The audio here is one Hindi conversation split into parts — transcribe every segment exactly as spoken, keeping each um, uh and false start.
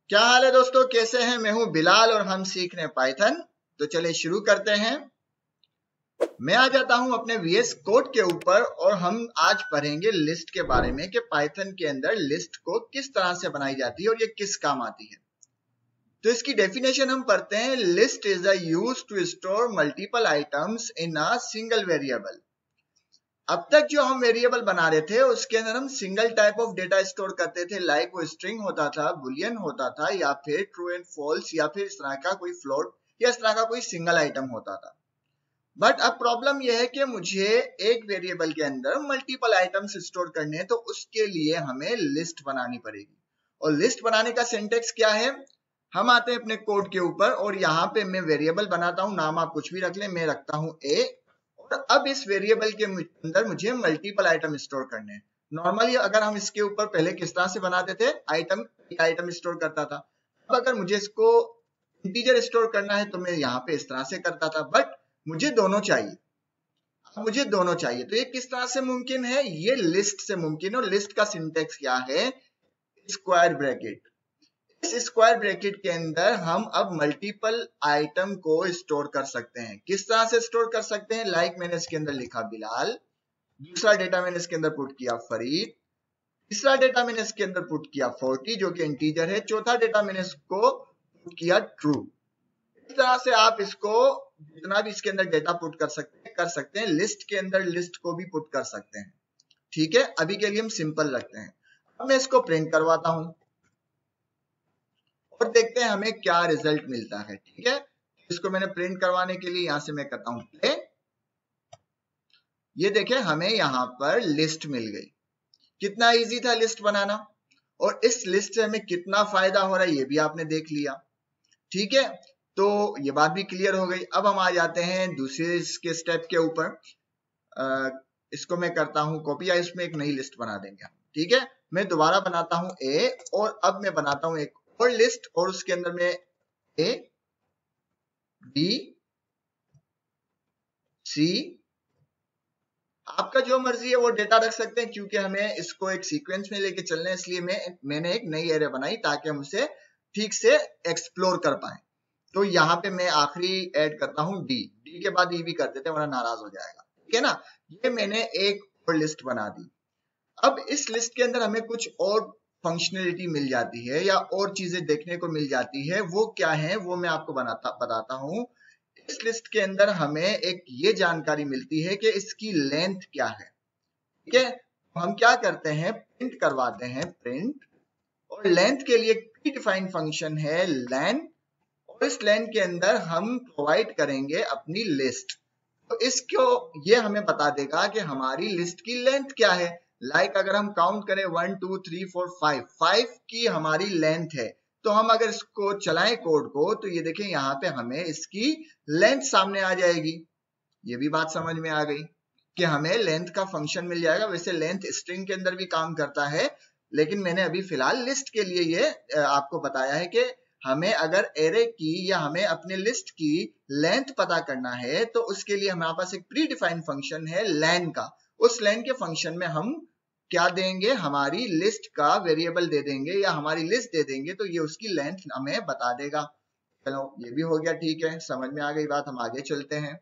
क्या हाल है दोस्तों, कैसे हैं? मैं हूं बिलाल और हम सीख रहे हैं पाइथन। तो चलिए शुरू करते हैं। मैं आ जाता हूं अपने वीएस कोड के ऊपर और हम आज पढ़ेंगे लिस्ट के बारे में कि पाइथन के अंदर लिस्ट को किस तरह से बनाई जाती है और ये किस काम आती है। तो इसकी डेफिनेशन हम पढ़ते हैं। List is a use to store multiple items in a single variable. अब तक जो हम वेरिएबल बना रहे थे उसके अंदर हम single type of data store करते थे, लाइक वो स्ट्रिंग होता था, बुलियन होता था, या फिर ट्रू एंड फॉल्स, या फिर इस तरह का कोई फ्लोट या इस तरह का कोई सिंगल आइटम होता था। बट अब प्रॉब्लम यह है कि मुझे एक वेरिएबल के अंदर मल्टीपल आइटम्स स्टोर करने हैं, तो उसके लिए हमें लिस्ट बनानी पड़ेगी। और लिस्ट बनाने का सिंटेक्स क्या है? हम आते हैं अपने कोड के ऊपर और यहाँ पे मैं वेरिएबल बनाता हूँ, नाम आप कुछ भी रख लें, मैं रखता हूँ ए। और अब इस वेरिएबल के अंदर मुझे मल्टीपल आइटम स्टोर करने हैं। नॉर्मली अगर हम इसके ऊपर पहले किस तरह से बनाते थे, आइटम आइटम स्टोर करता था। अब अगर मुझे इसको इंटीजर स्टोर करना है तो मैं यहाँ पे इस तरह से करता था, बट मुझे दोनों चाहिए। मुझे दोनों चाहिए तो ये किस तरह से मुमकिन है? ये लिस्ट से मुमकिन है। और लिस्ट का सिंटेक्स क्या है? Square bracket. इस स्क्वायर ब्रैकेट के अंदर हम अब मल्टीपल आइटम को स्टोर कर सकते हैं। किस तरह से स्टोर कर सकते हैं? लाइक मैंने इसके अंदर लिखा बिलाल, दूसरा डेटा मैंने इसके अंदर पुट किया फरीद, तीसरा डेटा मैंने इसके अंदर पुट किया फोर्टी जो कि इंटीजर है, चौथा डेटा मैंने इसको पुट किया ट्रू। इस तरह से आप इसको जितना भी इसके अंदर डेटा पुट कर सकते हैं कर सकते हैं। लिस्ट के अंदर लिस्ट को भी पुट कर सकते हैं। ठीक है, अभी के लिए हम सिंपल रखते हैं। अब मैं इसको प्रिंट करवाता हूं और देखते हैं हमें क्या रिजल्ट मिलता है। ठीक है, इसको मैंने प्रिंट करवाने के लिए यहां से मैं करता हूं प्ले। ये देखें, हमें यहां पर लिस्ट मिल गई। कितना इजी था लिस्ट बनाना, और इस लिस्ट से हमें कितना फायदा हो रहा है ये भी आपने देख लिया। ठीक है, तो ये बात भी क्लियर हो गई। अब हम आ जाते हैं दूसरे इसके स्टेप के ऊपर। इसको मैं करता हूं कॉपी, या इसमें एक नई लिस्ट बना देंगे। ठीक है, मैं दोबारा बनाता हूं ए, और अब मैं बनाता हूं एक और लिस्ट, और उसके अंदर में ए बी सी, आपका जो मर्जी है वो डेटा रख सकते हैं, क्योंकि हमें इसको एक सीक्वेंस में लेके चलना है, इसलिए मैं मैंने एक नई एरे बनाई ताकि हम उसे ठीक से एक्सप्लोर कर पाए। तो यहाँ पे मैं आखिरी ऐड करता हूँ डी, डी के बाद ई भी कर देते हैं वरना नाराज हो जाएगा। ठीक है ना, ये मैंने एक और लिस्ट बना दी। अब इस लिस्ट के अंदर हमें कुछ और फंक्शनलिटी मिल जाती है या और चीजें देखने को मिल जाती है। वो क्या है वो मैं आपको बनाता बताता हूँ। इस लिस्ट के अंदर हमें एक ये जानकारी मिलती है कि इसकी लेंथ क्या है। ठीक है, हम क्या करते हैं, प्रिंट करवाते हैं प्रिंट, और लेंथ के लिए प्री डिफाइंड फंक्शन है लेन, और इस लेन के अंदर हम प्रोवाइड करेंगे अपनी लिस्ट। तो इसको ये हमें बता देगा कि हमारी लिस्ट की लेंथ क्या है। लाइक like अगर हम काउंट करें one two three four five, five की हमारी लेंथ है, तो हम अगर इसको चलाएं कोड को, तो ये देखें यहाँ पे हमें इसकी लेंथ सामने आ जाएगी। ये भी बात समझ में आ गई कि हमें लेंथ का फंक्शन मिल जाएगा। वैसे लेंथ स्ट्रिंग के अंदर भी काम करता है, लेकिन मैंने अभी फिलहाल लिस्ट के लिए ये आपको बताया है कि हमें अगर एरे की या हमें अपने लिस्ट की लेंथ पता करना है, तो उसके लिए हमारे पास एक प्री डिफाइंड फंक्शन है लेन का। उस लेन के फंक्शन में हम क्या देंगे, हमारी लिस्ट का वेरिएबल दे देंगे या हमारी लिस्ट दे देंगे, तो ये उसकी लेंथ हमें बता देगा। चलो ये भी हो गया, ठीक है, समझ में आ गई बात। हम आगे चलते हैं।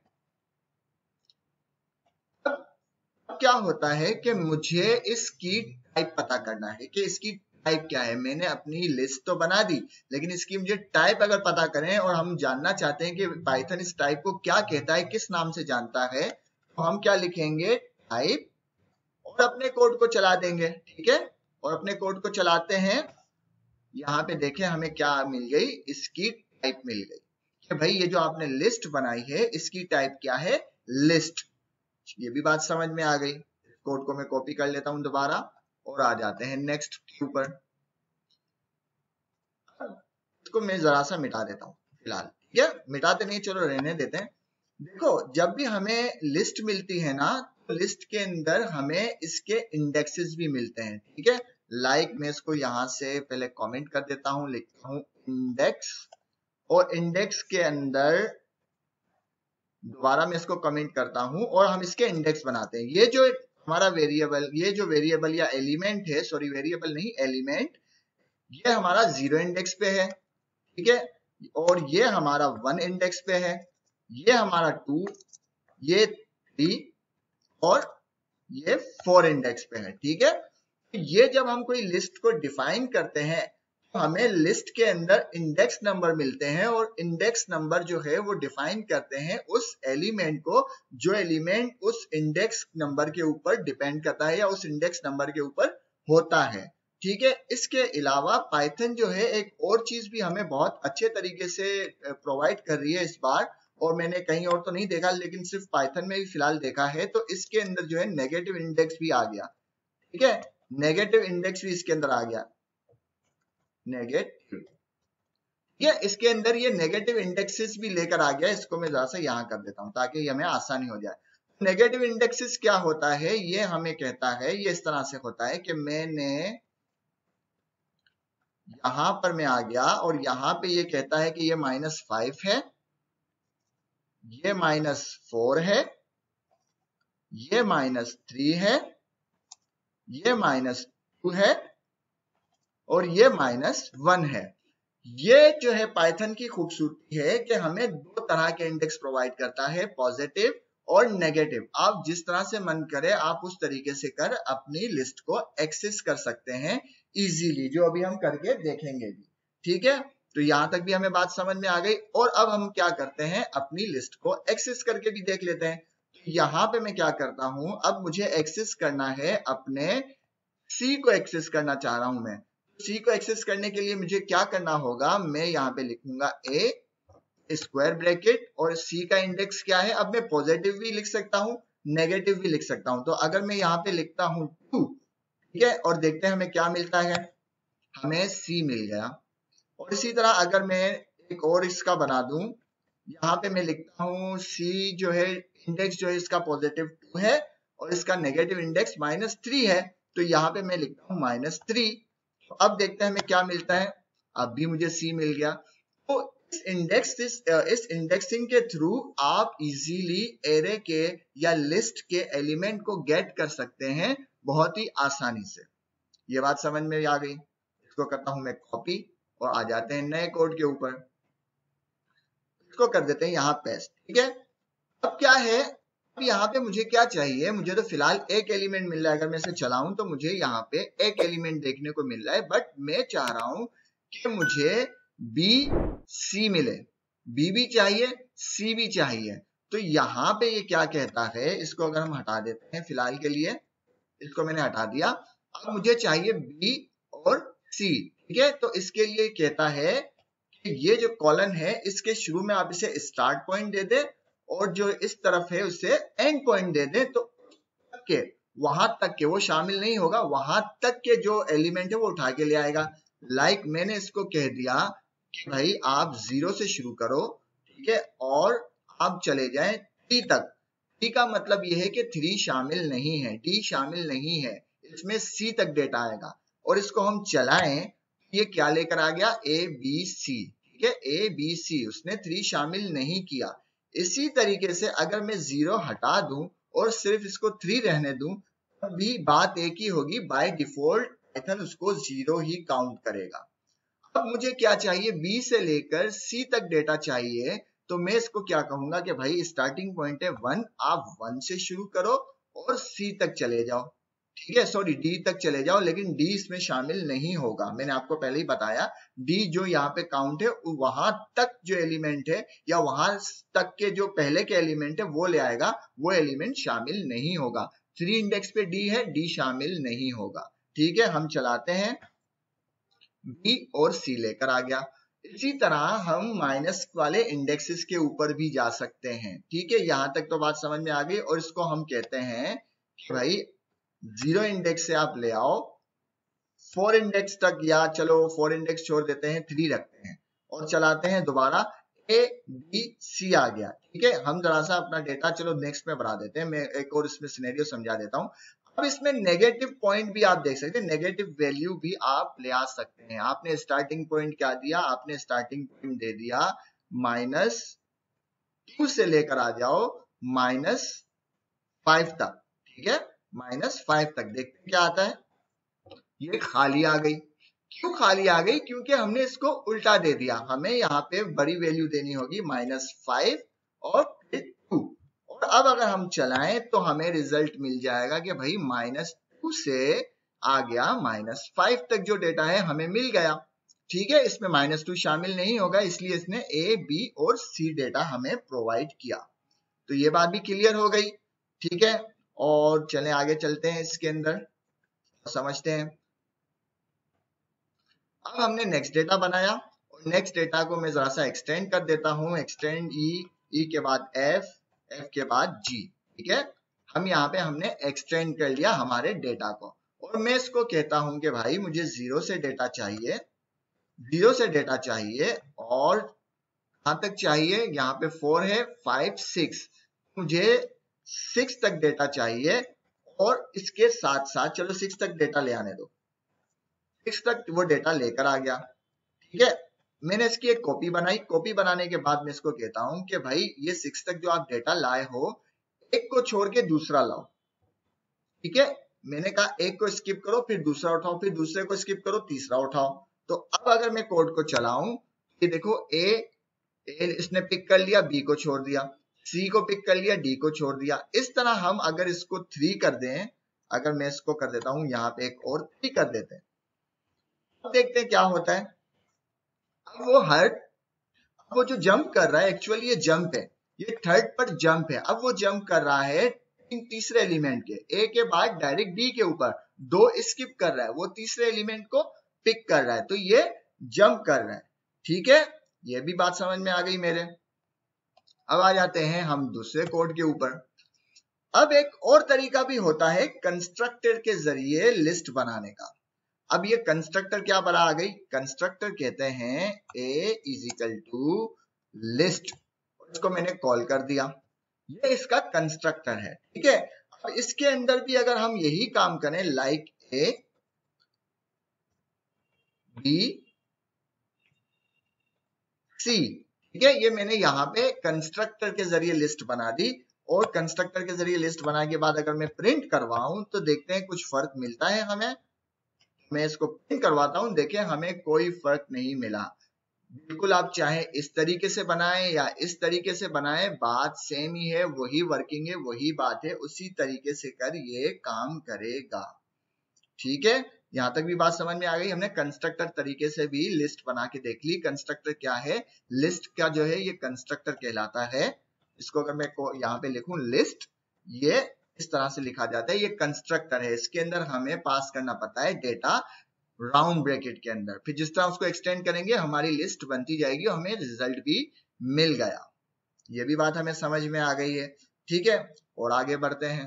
अब क्या होता है कि मुझे इसकी टाइप पता करना है कि इसकी टाइप क्या है। मैंने अपनी लिस्ट तो बना दी, लेकिन इसकी मुझे टाइप अगर पता करें और हम जानना चाहते हैं कि पाइथन इस टाइप को क्या कहता है, किस नाम से जानता है, तो हम क्या लिखेंगे, टाइप, और अपने कोड को चला देंगे। ठीक है, और अपने कोड को चलाते हैं। यहाँ पे देखें हमें क्या मिल गई, इसकी टाइप मिल गई कि भाई ये जो आपने लिस्ट बनाई है इसकी टाइप क्या है, लिस्ट। ये भी बात समझ में आ गई। कोड को मैं कॉपी कर लेता हूं दोबारा और आ जाते हैं नेक्स्ट के ऊपर। इसको मैं जरा सा मिटा देता हूं फिलहाल। ठीक है, मिटाते नहीं, चलो रहने देते हैं। देखो, जब भी हमें लिस्ट मिलती है ना, तो लिस्ट के अंदर हमें इसके इंडेक्सेस भी मिलते हैं। ठीक है, लाइक मैं इसको यहां से पहले कमेंट कर देता हूं, लिखता हूं इंडेक्स, और इंडेक्स के अंदर दोबारा मैं इसको कमेंट करता हूं और हम इसके इंडेक्स बनाते हैं। ये जो हमारा वेरिएबल, ये जो वेरिएबल या एलिमेंट है, सॉरी वेरिएबल नहीं एलिमेंट, ये हमारा जीरो इंडेक्स पे है, ठीक है, और ये हमारा वन इंडेक्स पे है, ये हमारा टू, ये थ्री और ये फोर इंडेक्स पे है, ठीक है। ये जब हम कोई लिस्ट को डिफाइन करते हैं तो हमें लिस्ट के अंदर इंडेक्स नंबर मिलते हैं, और इंडेक्स नंबर जो है वो डिफाइन करते हैं उस एलिमेंट को जो एलिमेंट उस इंडेक्स नंबर के ऊपर डिपेंड करता है या उस इंडेक्स नंबर के ऊपर होता है, ठीक है। इसके अलावा पाइथन जो है एक और चीज भी हमें बहुत अच्छे तरीके से प्रोवाइड कर रही है इस बार, और मैंने कहीं और तो नहीं देखा लेकिन सिर्फ पाइथन में ही फिलहाल देखा है। तो इसके अंदर जो है नेगेटिव इंडेक्स भी आ गया, ठीक है, नेगेटिव इंडेक्स भी इसके अंदर आ गया, नेगेटिव, ये इसके अंदर ये नेगेटिव इंडेक्सेस भी लेकर आ गया। इसको मैं जरा सा यहाँ कर देता हूं ताकि हमें आसानी हो जाए। नेगेटिव इंडेक्सेस क्या होता है, ये हमें कहता है, ये इस तरह से होता है कि मैंने यहां पर मैं आ गया और यहां पे ये कहता है कि ये माइनस फाइव है, ये माइनस फोर है, ये माइनस थ्री है, ये माइनस टू है और ये माइनस वन है। ये जो है पाइथन की खूबसूरती है कि हमें दो तरह के इंडेक्स प्रोवाइड करता है, पॉजिटिव और नेगेटिव। आप जिस तरह से मन करे आप उस तरीके से कर अपनी लिस्ट को एक्सेस कर सकते हैं इजीली, जो अभी हम करके देखेंगे भी, ठीक है। तो यहां तक भी हमें बात समझ में आ गई। और अब हम क्या करते हैं, अपनी लिस्ट को एक्सेस करके भी देख लेते हैं। तो यहाँ पे मैं क्या करता हूं, अब मुझे एक्सेस करना है, अपने सी को एक्सेस करना चाह रहा हूं मैं। सी को एक्सेस करने के लिए मुझे क्या करना होगा, मैं यहाँ पे लिखूंगा ए स्क्वायर ब्रैकेट और सी का इंडेक्स क्या है। अब मैं पॉजिटिव भी लिख सकता हूँ, नेगेटिव भी लिख सकता हूँ। तो अगर मैं यहाँ पे लिखता हूँ टू, ठीक है, और देखते हैं हमें क्या मिलता है, हमें सी मिल गया। और इसी तरह अगर मैं एक और इसका बना दूं, यहाँ पे मैं लिखता हूँ सी जो है इंडेक्स जो है इसका पॉजिटिव टू है और इसका नेगेटिव इंडेक्स माइनस थ्री है, तो यहाँ पे मैं लिखता हूँ माइनस थ्री। तो अब देखते हैं हमें क्या मिलता है, अब भी मुझे सी मिल गया। तो इस इंडेक्स इस, इस इंडेक्सिंग के थ्रू आप इजीली एरे के या लिस्ट के एलिमेंट को गेट कर सकते हैं बहुत ही आसानी से। ये बात समझ में आ गई। इसको करता हूं मैं कॉपी और आ जाते हैं नए कोड के ऊपर, इसको कर देते हैं यहाँ पेस्ट, ठीक है। अब क्या है, अब यहाँ पे मुझे क्या चाहिए, मुझे तो फिलहाल एक एलिमेंट मिल रहा है। अगर मैं इसे चलाऊं तो मुझे यहाँ पे एक एलिमेंट देखने को मिल रहा है, बट मैं चाह रहा हूं कि मुझे बी सी मिले, बी भी चाहिए सी भी चाहिए। तो यहाँ पे ये क्या कहता है, इसको अगर हम हटा देते हैं फिलहाल के लिए, इसको मैंने हटा दिया। अब मुझे चाहिए बी और सी, ठीक है। तो इसके लिए कहता है कि ये जो कॉलन है इसके शुरू में आप इसे स्टार्ट पॉइंट दे दे और जो इस तरफ है उसे एंड पॉइंट दे दे, तो तक के वहां तक के वो शामिल नहीं होगा, वहां तक के जो एलिमेंट है वो उठा के ले आएगा। लाइक मैंने इसको कह दिया कि भाई आप जीरो से शुरू करो, ठीक है, और आप चले जाएं थ्री तक। थ्री का मतलब ये है कि थ्री शामिल नहीं है, डी शामिल नहीं है, इसमें सी तक डेटा आएगा। और इसको हम चलाएं, ये क्या लेकर आ गया, ए बी सी, ठीक है, ए बी सी, उसने थ्री शामिल नहीं किया। इसी तरीके से अगर मैं जीरो हटा दूं और सिर्फ इसको थ्री रहने दूं, तब भी बात एक ही होगी, बाय डिफॉल्ट पाइथन उसको जीरो ही काउंट करेगा। अब मुझे क्या चाहिए, बी से लेकर सी तक डेटा चाहिए। तो मैं इसको क्या कहूंगा कि भाई स्टार्टिंग पॉइंट है वन, आप वन से शुरू करो और सी तक चले जाओ, ठीक है, सॉरी डी तक चले जाओ, लेकिन डी इसमें शामिल नहीं होगा। मैंने आपको पहले ही बताया, डी जो यहाँ पे काउंट है वहां तक जो एलिमेंट है या वहां तक के जो पहले के एलिमेंट है वो ले आएगा, वो एलिमेंट शामिल नहीं होगा। थ्री इंडेक्स पे डी है, डी शामिल नहीं होगा, ठीक है। हम चलाते हैं, बी और सी लेकर आ गया। इसी तरह हम माइनस वाले इंडेक्सेस के ऊपर भी जा सकते हैं, ठीक है। यहां तक तो बात समझ में आ गई। और इसको हम कहते हैं कि भाई जीरो इंडेक्स से आप ले आओ फोर इंडेक्स तक, या चलो फोर इंडेक्स छोड़ देते हैं, थ्री रखते हैं और चलाते हैं दोबारा, ए बी सी आ गया, ठीक है। हम जरा सा अपना डेटा चलो नेक्स्ट में बढ़ा देते हैं, मैं एक और इसमें सिनेरियो समझा देता हूं। अब इसमें नेगेटिव पॉइंट भी आप देख सकते हैं, नेगेटिव वैल्यू भी आप ले आ सकते हैं। आपने स्टार्टिंग पॉइंट क्या दिया, आपने स्टार्टिंग पॉइंट दे दिया माइनस टू से लेकर आ जाओ माइनस फाइव तक, ठीक है, माइनस फाइव तक। देखते हैं क्या आता है, ये खाली आ गई, क्यों खाली आ गई? क्योंकि हमने इसको उल्टा दे दिया। हमें यहाँ पे बड़ी वैल्यू देनी होगी माइनस फाइव और फिर टू, और अब अगर हम चलाएं तो हमें रिजल्ट मिल जाएगा कि भाई माइनस टू से आ गया माइनस फाइव तक जो डेटा है हमें मिल गया। ठीक है, इसमें माइनस टू शामिल नहीं होगा, इसलिए इसने ए, बी और सी डेटा हमें प्रोवाइड किया। तो ये बात भी क्लियर हो गई। ठीक है, और चलें आगे चलते हैं इसके अंदर, समझते हैं। अब हमने नेक्स्ट डेटा बनाया और नेक्स्ट डेटा को मैं जरा सा एक्सटेंड कर देता हूं। एक्सटेंड ई, ई के बाद एफ, एफ के बाद जी। ठीक है, हम यहाँ पे हमने एक्सटेंड कर लिया हमारे डेटा को, और मैं इसको कहता हूं कि भाई मुझे जीरो से डेटा चाहिए, जीरो से डेटा चाहिए, और कहां तक चाहिए? यहाँ पे फोर है, फाइव, सिक्स, मुझे सिक्स तक डेटा चाहिए। और इसके साथ साथ चलो सिक्स तक डेटा ले आने दो, सिक्स तक वो डेटा लेकर आ गया। ठीक है, मैंने इसकी एक कॉपी बनाई। कॉपी बनाने के बाद मैं इसको कहता हूं कि भाई ये सिक्स तक जो आप डेटा लाए हो, एक को छोड़ के दूसरा लाओ। ठीक है, मैंने कहा एक को स्किप करो, फिर दूसरा उठाओ, फिर दूसरे को स्किप करो, तीसरा उठाओ। तो अब अगर मैं कोड को चलाऊं, ये देखो, ए, ए इसने पिक कर लिया, बी को छोड़ दिया, सी को पिक कर लिया, डी को छोड़ दिया। इस तरह हम अगर इसको थ्री कर दें, अगर मैं इसको कर देता हूं यहाँ पे एक और थ्री कर देते हैं, अब देखते हैं क्या होता है। अब वो हर अब वो जो जंप कर रहा है, एक्चुअली ये जंप है, ये थर्ड पर जंप है। अब वो जंप कर रहा है तीसरे एलिमेंट के, ए के बाद डायरेक्ट डी के ऊपर, दो स्किप कर रहा है, वो तीसरे एलिमेंट को पिक कर रहा है, तो ये जंप कर रहा है। ठीक है, ये भी बात समझ में आ गई मेरे। अब आ जाते हैं हम दूसरे कोड के ऊपर। अब एक और तरीका भी होता है कंस्ट्रक्टर के जरिए लिस्ट बनाने का। अब ये कंस्ट्रक्टर क्या बना आ गई? कंस्ट्रक्टर कहते हैं A is equal to list, इसको मैंने कॉल कर दिया, ये इसका कंस्ट्रक्टर है। ठीक है, अब इसके अंदर भी अगर हम यही काम करें, लाइक ए, बी, सी, ठीक है, ये मैंने यहाँ पे कंस्ट्रक्टर के जरिए लिस्ट बना दी, और कंस्ट्रक्टर के जरिए लिस्ट बनाने के बाद अगर मैं प्रिंट करवाऊं तो देखते हैं कुछ फर्क मिलता है हमें। मैं इसको प्रिंट करवाता हूं, देखें हमें कोई फर्क नहीं मिला। बिल्कुल आप चाहे इस तरीके से बनाएं या इस तरीके से बनाएं, बात सेम ही है, वही वर्किंग है, वही बात है, उसी तरीके से कर ये काम करेगा। ठीक है, यहां तक भी बात समझ में आ गई। हमने कंस्ट्रक्टर तरीके से भी लिस्ट बना के देख ली। कंस्ट्रक्टर क्या है? लिस्ट का जो है ये कंस्ट्रक्टर कहलाता है। इसको अगर मैं यहाँ पे लिखूं लिस्ट, ये इस तरह से लिखा जाता है, ये कंस्ट्रक्टर है। इसके अंदर हमें पास करना पड़ता है डेटा राउंड ब्रैकेट के अंदर, फिर जिस तरह उसको एक्सटेंड करेंगे हमारी लिस्ट बनती जाएगी और हमें रिजल्ट भी मिल गया। ये भी बात हमें समझ में आ गई है। ठीक है, और आगे बढ़ते हैं।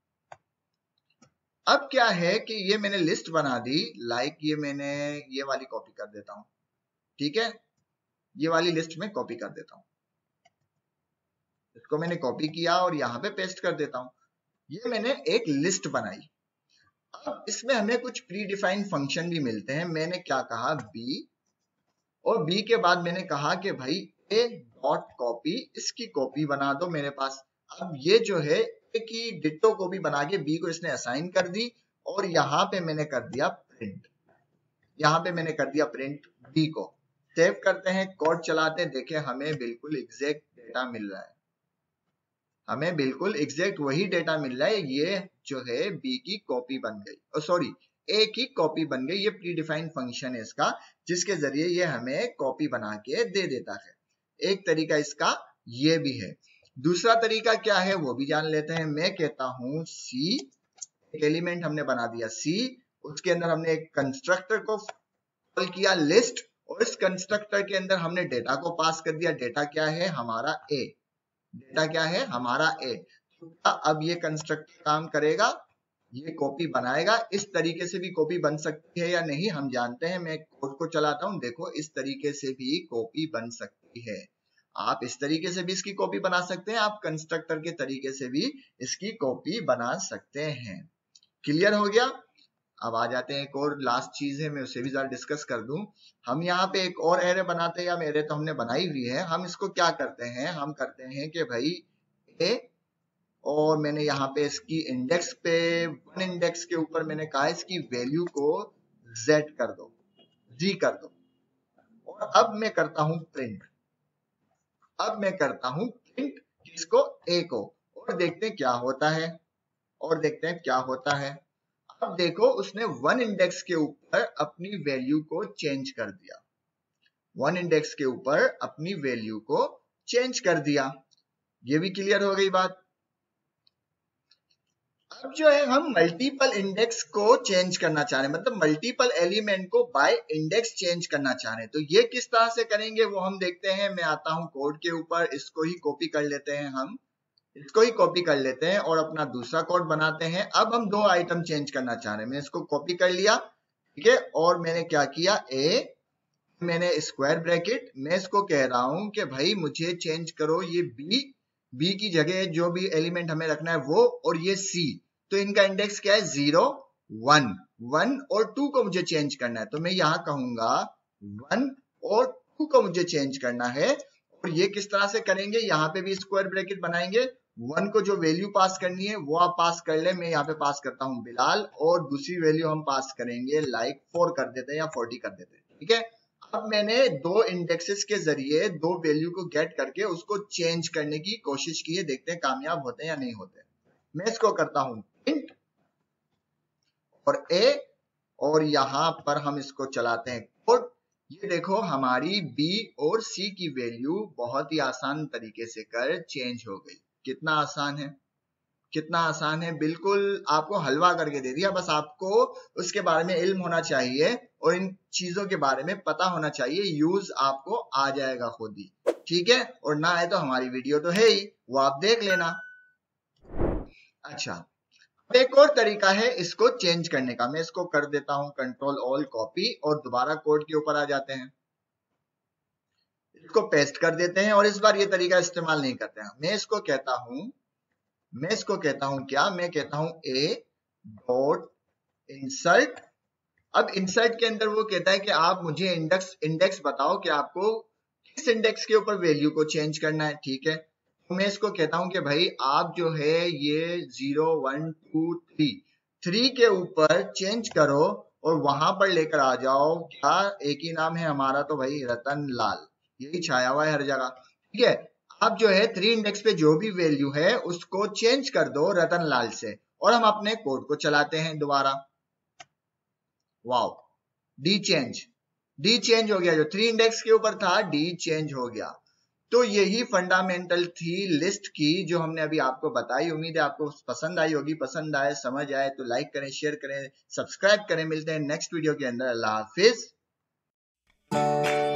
अब क्या है कि ये मैंने लिस्ट बना दी, लाइक ये मैंने ये वाली कॉपी कर देता हूं। ठीक है, ये वाली लिस्ट में कॉपी कर देता हूं, इसको मैंने कॉपी किया और यहाँ पे पेस्ट कर देता हूं। ये मैंने एक लिस्ट बनाई। अब इसमें हमें कुछ प्री डिफाइंड फंक्शन भी मिलते हैं। मैंने क्या कहा? बी, और बी के बाद मैंने कहा कि भाई ए डॉट कॉपी, इसकी कॉपी बना दो मेरे पास। अब ये जो है ए की डिट्टो कॉपी बना के बी को इसने असाइन कर दी, और यहाँ पे मैंने कर दिया प्रिंट, यहाँ पे मैंने कर दिया प्रिंट बी को। सेव करते हैं, कोड चलाते हैं, देखें हमें बिल्कुल एग्जैक्ट डेटा मिल रहा है, हमें बिल्कुल एग्जैक्ट वही डेटा मिल रहा है। ये जो है बी की कॉपी बन गई, सॉरी ए की कॉपी बन गई। ये प्री डिफाइंड फंक्शन है इसका, जिसके जरिए ये हमें कॉपी बना के दे देता है। एक तरीका इसका ये भी है। दूसरा तरीका क्या है वो भी जान लेते हैं। मैं कहता हूं सी, एक एलिमेंट हमने बना दिया सी, उसके अंदर हमने एक कंस्ट्रक्टर को कॉल किया लिस्ट, और इस कंस्ट्रक्टर के अंदर हमने डेटा को पास कर दिया। डेटा क्या है? हमारा ए। डेटा क्या है? हमारा ए। तो अब ये कंस्ट्रक्टर काम करेगा, ये कॉपी बनाएगा। इस तरीके से भी कॉपी बन सकती है या नहीं हम जानते हैं। मैं कोड को चलाता हूं, देखो इस तरीके से भी कॉपी बन सकती है। आप इस तरीके से भी इसकी कॉपी बना सकते हैं, आप कंस्ट्रक्टर के तरीके से भी इसकी कॉपी बना सकते हैं। क्लियर हो गया? अब आ जाते हैं एक और लास्ट चीज है, मैं उसे भी जरा डिस्कस कर दूं। हम यहाँ पे एक और एरे बनाते हैं, या एरे तो हमने बनाई हुई है। हम इसको क्या करते हैं? हम करते हैं कि भाई ए, और मैंने यहाँ पे इसकी इंडेक्स पे वन इंडेक्स के ऊपर मैंने कहा इसकी वैल्यू को जेड कर दो। जी कर दो। और अब मैं करता हूं प्रिंट, अब मैं करता हूं प्रिंट किसको, ए को, और देखते हैं क्या होता है, और देखते हैं क्या होता है। अब देखो उसने वन इंडेक्स के ऊपर अपनी वैल्यू को चेंज कर दिया, वन इंडेक्स के ऊपर अपनी वैल्यू को चेंज कर दिया। ये भी क्लियर हो गई बात। अब जो है हम मल्टीपल इंडेक्स को चेंज करना चाह रहे हैं, मतलब मल्टीपल एलिमेंट को बाय इंडेक्स चेंज करना चाह रहे हैं। तो ये किस तरह से करेंगे वो हम देखते हैं। मैं आता हूं कोड के ऊपर, इसको ही कॉपी कर लेते हैं, हम इसको ही कॉपी कर लेते हैं और अपना दूसरा कोड बनाते हैं। अब हम दो आइटम चेंज करना चाह रहे हैं। मैंने इसको कॉपी कर लिया, ठीक है, और मैंने क्या किया, ए मैंने स्क्वायर ब्रैकेट, मैं इसको कह रहा हूं कि भाई मुझे चेंज करो ये बी, बी की जगह जो भी एलिमेंट हमें रखना है वो, और ये सी, तो इनका इंडेक्स क्या है, जीरो वन, वन और टू को मुझे चेंज करना है। तो मैं यहां कहूंगा वन और टू को मुझे चेंज करना है। और ये किस तरह से करेंगे, यहाँ पे भी स्क्वायर ब्रैकेट बनाएंगे, वन को जो वैल्यू पास करनी है वो आप पास कर ले। मैं यहाँ पे पास करता हूँ बिलाल, और दूसरी वैल्यू हम पास करेंगे लाइक फोर कर देते हैं या फोर्टी कर देते हैं, ठीक है। अब मैंने दो इंडेक्सेस के जरिए दो वैल्यू को गेट करके उसको चेंज करने की कोशिश की है, देखते हैं कामयाब होते हैं या नहीं होते। मैं इसको करता हूं प्रिंट और ए, और यहां पर हम इसको चलाते हैं कोड। ये देखो हमारी बी और सी की वैल्यू बहुत ही आसान तरीके से कर चेंज हो गई। कितना आसान है, कितना आसान है, बिल्कुल आपको हलवा करके दे दिया। बस आपको उसके बारे में इल्म होना चाहिए और इन चीजों के बारे में पता होना चाहिए, यूज आपको आ जाएगा खुद ही, ठीक है। और ना आए तो हमारी वीडियो तो है ही, वो आप देख लेना। अच्छा, एक और तरीका है इसको चेंज करने का। मैं इसको कर देता हूं कंट्रोल ऑल कॉपी, और दोबारा कोड के ऊपर आ जाते हैं, इसको पेस्ट कर देते हैं, और इस बार ये तरीका इस्तेमाल नहीं करते हैं। मैं इसको कहता हूं मैं इसको कहता हूं क्या, मैं कहता हूं ए डॉट इंसर्ट। अब इंसर्ट के अंदर वो कहता है कि आप मुझे इंडेक्स इंडेक्स बताओ कि आपको किस इंडेक्स के ऊपर वैल्यू को चेंज करना है, ठीक है। तो मैं इसको कहता हूं कि भाई आप जो है ये zero one two three three के ऊपर चेंज करो और वहां पर लेकर आ जाओ, क्या एक ही नाम है हमारा, तो भाई रतन लाल, यही छाया हुआ है हर जगह, ठीक है। आप जो है थ्री इंडेक्स पे जो भी वैल्यू है उसको चेंज कर दो रतन लाल से, और हम अपने कोड को चलाते हैं दोबारा। Wow, d change, d change हो गया, जो थ्री इंडेक्स के ऊपर था डी चेंज हो गया। तो यही फंडामेंटल थी लिस्ट की जो हमने अभी आपको बताई। उम्मीद है आपको पसंद आई होगी, पसंद आए, समझ आए तो लाइक करें, शेयर करें, सब्सक्राइब करें। मिलते हैं नेक्स्ट वीडियो के अंदर। अल्लाह हाफिज।